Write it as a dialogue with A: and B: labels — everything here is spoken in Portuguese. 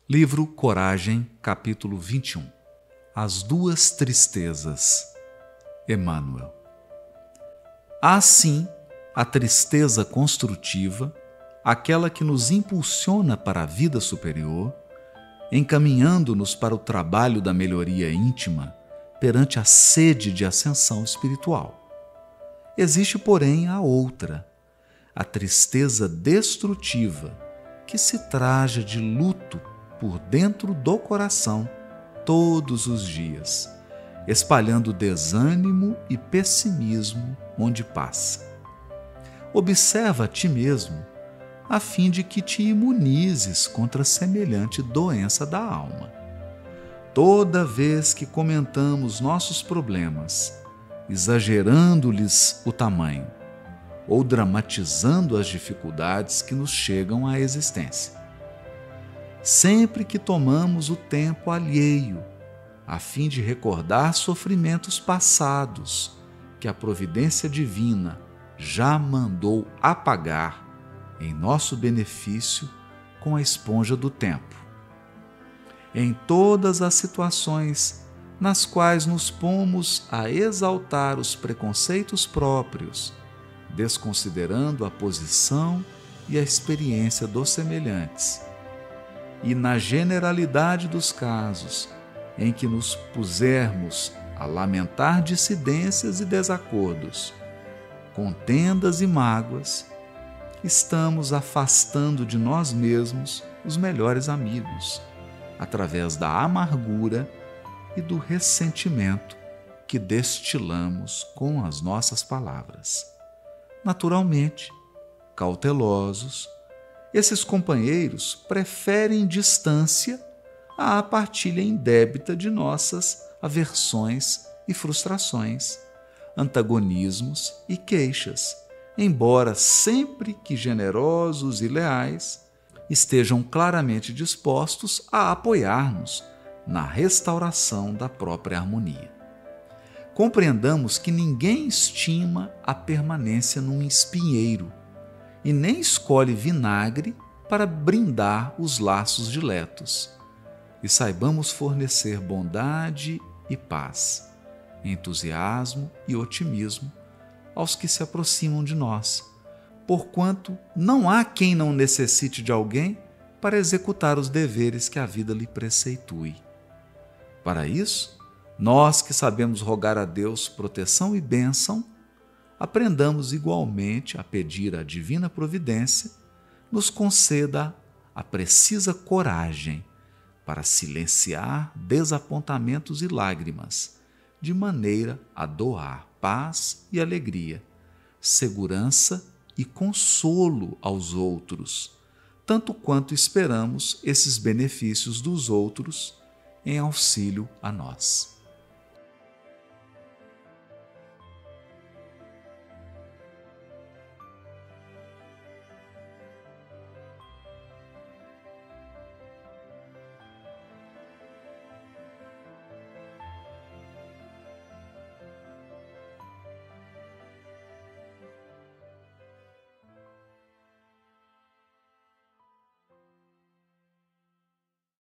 A: Livro Coragem, capítulo 21. As duas tristezas. Emmanuel. Há sim a tristeza construtiva, aquela que nos impulsiona para a vida superior, encaminhando-nos para o trabalho da melhoria íntima perante a sede de ascensão espiritual. Existe, porém, a outra, a tristeza destrutiva, que se traja de luto por dentro do coração todos os dias, espalhando desânimo e pessimismo onde passa. Observa a ti mesmo, a fim de que te imunizes contra semelhante doença da alma. Toda vez que comentamos nossos problemas, exagerando-lhes o tamanho, ou dramatizando as dificuldades que nos chegam à existência. Sempre que tomamos o tempo alheio, a fim de recordar sofrimentos passados que a providência divina já mandou apagar em nosso benefício com a esponja do tempo. Em todas as situações nas quais nos pomos a exaltar os preconceitos próprios, desconsiderando a posição e a experiência dos semelhantes, e na generalidade dos casos em que nos pusermos a lamentar dissidências e desacordos, contendas e mágoas, estamos afastando de nós mesmos os melhores amigos, através da amargura e do ressentimento que destilamos com as nossas palavras. Naturalmente, cautelosos, esses companheiros preferem distância à partilha indébita de nossas aversões e frustrações, antagonismos e queixas, embora sempre que generosos e leais, estejam claramente dispostos a apoiar-nos na restauração da própria harmonia. Compreendamos que ninguém estima a permanência num espinheiro e nem escolhe vinagre para brindar os laços diletos, e saibamos fornecer bondade e paz, entusiasmo e otimismo aos que se aproximam de nós, porquanto não há quem não necessite de alguém para executar os deveres que a vida lhe preceitue. Para isso, nós que sabemos rogar a Deus proteção e bênção, aprendamos igualmente a pedir à divina providência nos conceda a precisa coragem para silenciar desapontamentos e lágrimas, de maneira a doar paz e alegria, segurança e consolo aos outros, tanto quanto esperamos esses benefícios dos outros em auxílio a nós.